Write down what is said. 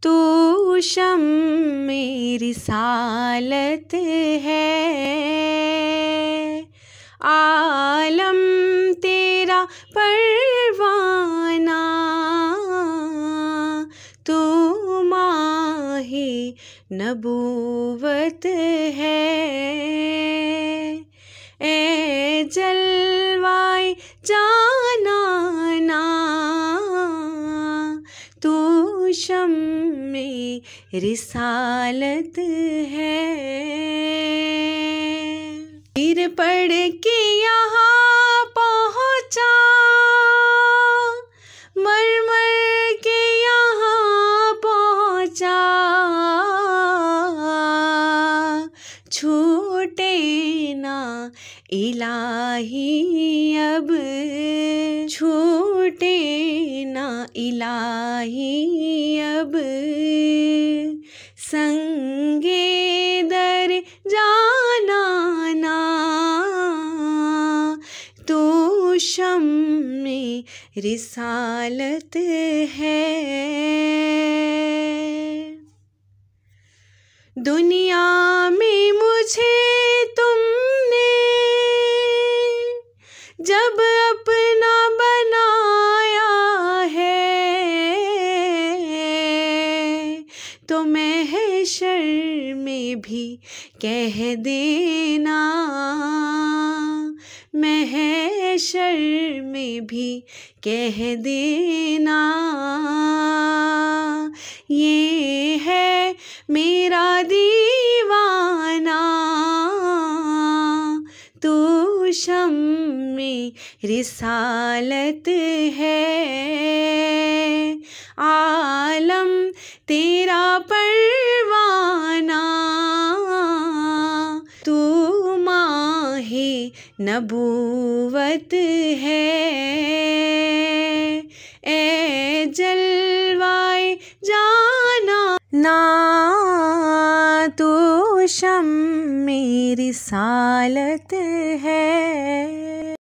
तू शम्मे रिसालत है, आलम तेरा परवाना, तू माहे नबूवत है। ए जलवाए जानाना, तू शम्मे रिसालत है। गिर पड़ के यहाँ पहुँचा, मर मर के यहाँ पहुँचा, छूटे ना इलाही अब, छूटे ना इलाही अब, संगे दर जाना ना, तू शम्मे रिसालत है। दुनिया में मुझे तुमने जब अपना बनाया है, तो महशर में भी कह देना, महशर में भी कह देना, ये है मेरा दीवाना, तू शम्मे रिसालत है। आलम तेरा परवाना, तू माहे नबूवत है। ए जलवाए जाना ना, तू शम्मे रिसालत है।